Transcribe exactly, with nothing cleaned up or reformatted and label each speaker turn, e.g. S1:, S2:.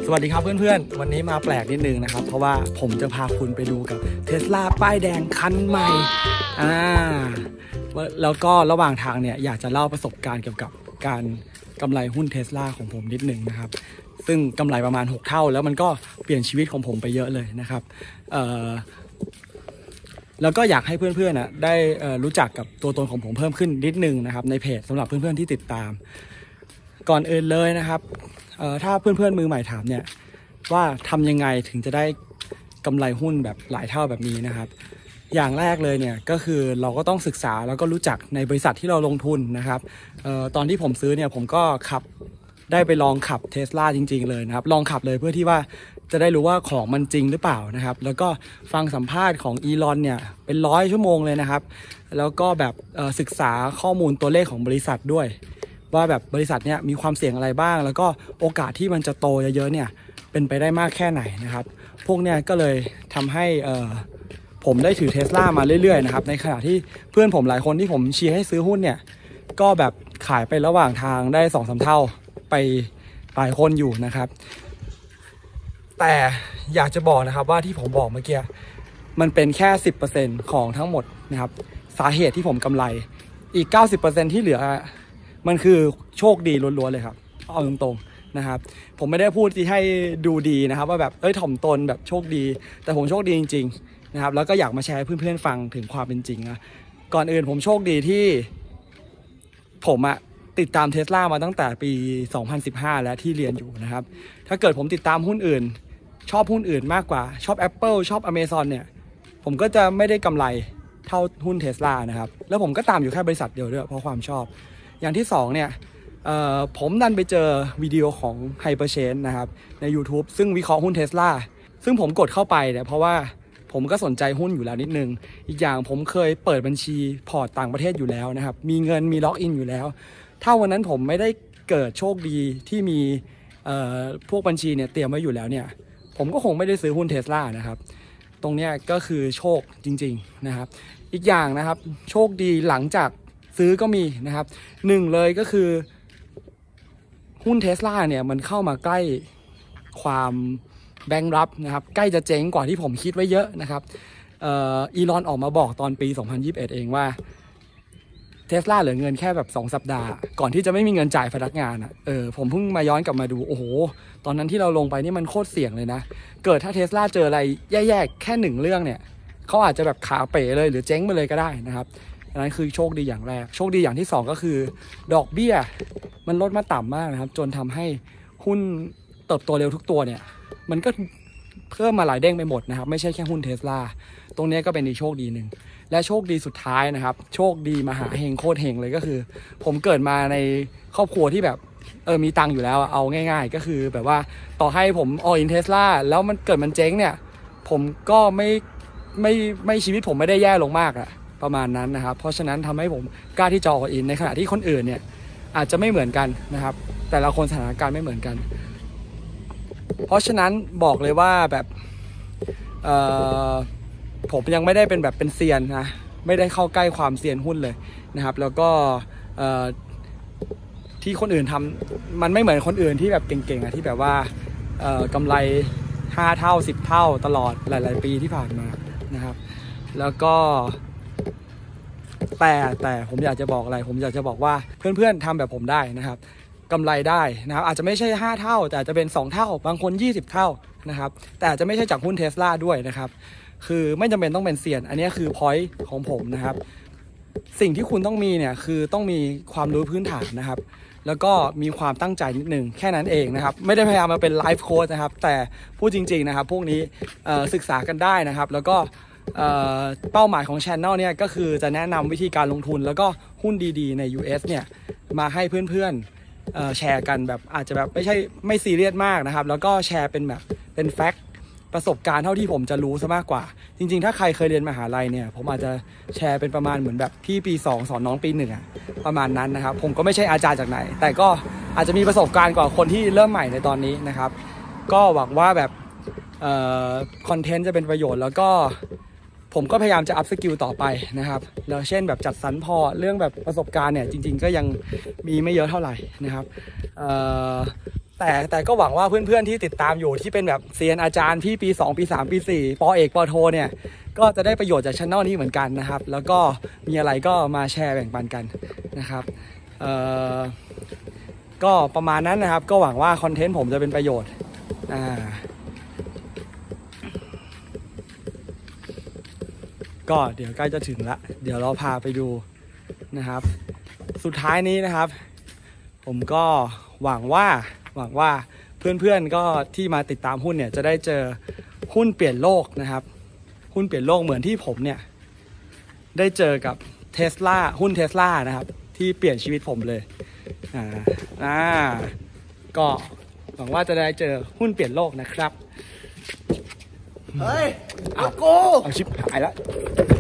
S1: สวัสดีครับเพื่อนๆวันนี้มาแปลกนิดนึงนะครับเพราะว่าผมจะพาคุณไปดูกับ Tesla ป้ายแดงคันใหม่อ่าแล้วก็ระหว่างทางเนี่ยอยากจะเล่าประสบการณ์เกี่ยวกับการกำไรหุ้น Tesla ของผมนิดนึงนะครับซึ่งกำไรประมาณหกเท่าแล้วมันก็เปลี่ยนชีวิตของผมไปเยอะเลยนะครับเอ่อแล้วก็อยากให้เพื่อนๆนะได้รู้จักกับตัวตนของผมเพิ่มขึ้นนิดนึงนะครับในเพจสำหรับเพื่อนๆที่ติดตามก่อนอื่นเลยนะครับถ้าเพื่อนๆมือใหม่ถามเนี่ยว่าทำยังไงถึงจะได้กำไรหุ้นแบบหลายเท่าแบบนี้นะครับอย่างแรกเลยเนี่ยก็คือเราก็ต้องศึกษาแล้วก็รู้จักในบริษัทที่เราลงทุนนะครับเอ่อตอนที่ผมซื้อเนี่ยผมก็ขับได้ไปลองขับ Tesla จริงๆเลยนะครับลองขับเลยเพื่อที่ว่าจะได้รู้ว่าของมันจริงหรือเปล่านะครับแล้วก็ฟังสัมภาษณ์ของอีลอนเนี่ยเป็นร้อยชั่วโมงเลยนะครับแล้วก็แบบศึกษาข้อมูลตัวเลขของบริษัทด้วยว่าแบบบริษัทเนี่ยมีความเสี่ยงอะไรบ้างแล้วก็โอกาสที่มันจะโตเยอะๆเนี่ยเป็นไปได้มากแค่ไหนนะครับพวกเนี่ยก็เลยทำให้เอ่อผมได้ถือ Tesla มาเรื่อยๆนะครับในขณะที่เพื่อนผมหลายคนที่ผมเชียร์ให้ซื้อหุ้นเนี่ยก็แบบขายไประหว่างทางได้ สองถึงสาม เท่าไปหลายคนอยู่นะครับแต่อยากจะบอกนะครับว่าที่ผมบอกเมื่อกี้มันเป็นแค่ สิบเปอร์เซ็นต์ ของทั้งหมดนะครับสาเหตุที่ผมกำไรอีก เก้าสิบเปอร์เซ็นต์ ที่เหลือมันคือโชคดีล้วนๆเลยครับเอาตรงๆนะครับผมไม่ได้พูดที่ให้ดูดีนะครับว่าแบบเอ้ยถ่อมตนแบบโชคดีแต่ผมโชคดีจริงๆนะครับแล้วก็อยากมาแชร์ให้เพื่อนๆฟังถึงความเป็นจริงนะก่อนอื่นผมโชคดีที่ผมอะติดตาม Tesla มาตั้งแต่ปีสองพันสิบห้าแล้วที่เรียนอยู่นะครับถ้าเกิดผมติดตามหุ้นอื่นชอบหุ้นอื่นมากกว่าชอบ Apple ชอบ Amazon เนี่ยผมก็จะไม่ได้กำไรเท่าหุ้น Tesla นะครับแล้วผมก็ตามอยู่แค่บริษัทเดียวด้วยเพราะความชอบอย่างที่สองเนี่ยผมดันไปเจอวิดีโอของ Hyperchain นะครับใน YouTube ซึ่งวิเคราะห์หุ้น Tesla ซึ่งผมกดเข้าไปเนี่ยเพราะว่าผมก็สนใจหุ้นอยู่แล้วนิดนึงอีกอย่างผมเคยเปิดบัญชีพอร์ตต่างประเทศอยู่แล้วนะครับมีเงินมีล็อกอินอยู่แล้วถ้าวันนั้นผมไม่ได้เกิดโชคดีที่มีพวกบัญชีเนี่ยเตรียมไว้อยู่แล้วเนี่ยผมก็คงไม่ได้ซื้อหุ้น Tesla นะครับตรงนี้ก็คือโชคจริงๆนะครับอีกอย่างนะครับโชคดีหลังจากซื้อก็มีนะครับหนึ่งเลยก็คือหุ้น Tesla เนี่ยมันเข้ามาใกล้ความแบงค์รับนะครับใกล้จะเจ๊งกว่าที่ผมคิดไว้เยอะนะครับเอ่ออีลอนออกมาบอกตอนปีสองพันยี่สิบเอ็ดเองว่า Tesla เหลือเงินแค่แบบสองสัปดาห์ก่อนที่จะไม่มีเงินจ่ายพนักงานอ่ะเออผมเพิ่งมาย้อนกลับมาดูโอ้โหตอนนั้นที่เราลงไปนี่มันโคตรเสี่ยงเลยนะเกิดถ้า Tesla เจออะไรแย่ๆแค่หนึ่งเรื่องเนี่ยเขาอาจจะแบบขาเป๋เลยหรือเจ๊งไปเลยก็ได้นะครับอันนั้นคือโชคดีอย่างแรกโชคดีอย่างที่สองก็คือดอกเบี้ยมันลดมาต่ำมากนะครับจนทำให้หุ้นเติบโตเร็วทุกตัวเนี่ยมันก็เพิ่มมาหลายเด้งไปหมดนะครับไม่ใช่แค่หุ้น Tesla ตรงนี้ก็เป็นอีกโชคดีหนึ่งและโชคดีสุดท้ายนะครับโชคดีมหาเฮงโคตรเฮงเลยก็คือผมเกิดมาในครอบครัวที่แบบเออมีตังค์อยู่แล้วเอาง่ายๆก็คือแบบว่าต่อให้ผมออลอิน Tesla แล้วมันเกิดมันเจ๊งเนี่ยผมก็ไม่ไม่ไม่ชีวิตผมไม่ได้แย่ลงมากอะประมาณนั้นนะครับเพราะฉะนั้นทำให้ผมกล้าที่จะออลอินในขณะที่คนอื่นเนี่ยอาจจะไม่เหมือนกันนะครับแต่ละคนสถานการณ์ไม่เหมือนกันเพราะฉะนั้นบอกเลยว่าแบบเอ่อผมยังไม่ได้เป็นแบบเป็นเซียนนะไม่ได้เข้าใกล้ความเซียนหุ้นเลยนะครับแล้วก็ที่คนอื่นทำมันไม่เหมือนคนอื่นที่แบบเก่งๆนะที่แบบว่ากำไรห้าเท่าสิบเท่าตลอดหลายๆปีที่ผ่านมานะครับแล้วก็แต่แต่ผมอยากจะบอกอะไรผมอยากจะบอกว่าเพื่อนๆทำแบบผมได้นะครับกำไรได้นะครับอาจจะไม่ใช่ห้าเท่าแต่อาจจะเป็นสองเท่าบางคนยี่สิบเท่านะครับแต่อาจจะไม่ใช่จากหุ้น Tesla ด้วยนะครับคือไม่จำเป็นต้องเป็นเซียนอันนี้คือ point ของผมนะครับสิ่งที่คุณต้องมีเนี่ยคือต้องมีความรู้พื้นฐานนะครับแล้วก็มีความตั้งใจนิดนึงแค่นั้นเองนะครับไม่ได้พยายามมาเป็นไลฟ์โค้ชนะครับแต่พูดจริงๆนะครับพวกนี้ศึกษากันได้นะครับแล้วก็เป้าหมายของ Channel เนี่ยก็คือจะแนะนำวิธีการลงทุนแล้วก็หุ้นดีๆใน ยู เอส เนี่ยมาให้เพื่อนๆแชร์กันแบบอาจจะแบบไม่ใช่ไม่ซีเรียสมากนะครับแล้วก็แชร์เป็นแบบเป็นแฟกต์ประสบการณ์เท่าที่ผมจะรู้ซะมากกว่าจริงๆถ้าใครเคยเรียนมหาลัยเนี่ยผมอาจจะแชร์เป็นประมาณเหมือนแบบพี่ปีสองสอนน้องปีหนึ่งอะประมาณนั้นนะครับผมก็ไม่ใช่อาจารย์จากไหนแต่ก็อาจจะมีประสบการณ์กว่าคนที่เริ่มใหม่ในตอนนี้นะครับก็หวังว่าแบบเอ่อคอนเทนต์จะเป็นประโยชน์แล้วก็ผมก็พยายามจะอัพสกิลต่อไปนะครับแล้วเช่นแบบจัดสรรพอเรื่องแบบประสบการณ์เนี่ยจริงๆก็ยังมีไม่เยอะเท่าไหร่นะครับเอ่อแต่แต่ก็หวังว่าเพื่อนๆที่ติดตามอยู่ที่เป็นแบบเซียนอาจารย์พี่ปีสองปีสามปีสี่ปอเอกปอโทเนี่ยก็จะได้ประโยชน์จากช่องนี้เหมือนกันนะครับแล้วก็มีอะไรก็มาแชร์แบ่งปันกันนะครับเอ่อก็ประมาณนั้นนะครับก็หวังว่าคอนเทนต์ผมจะเป็นประโยชน์อ่าก็เดี๋ยวใกล้จะถึงละเดี๋ยวเราพาไปดูนะครับสุดท้ายนี้นะครับผมก็หวังว่าหวังว่าเพื่อนๆก็ที่มาติดตามหุ้นเนี่ยจะได้เจอหุ้นเปลี่ยนโลกนะครับหุ้นเปลี่ยนโลกเหมือนที่ผมเนี่ยได้เจอกับ Tesla หุ้น Tesla นะครับที่เปลี่ยนชีวิตผมเลยอ่าอ่าก็หวังว่าจะได้เจอหุ้นเปลี่ยนโลกนะครับเฮ้ยเอาโกเอาชิปหายแล้ว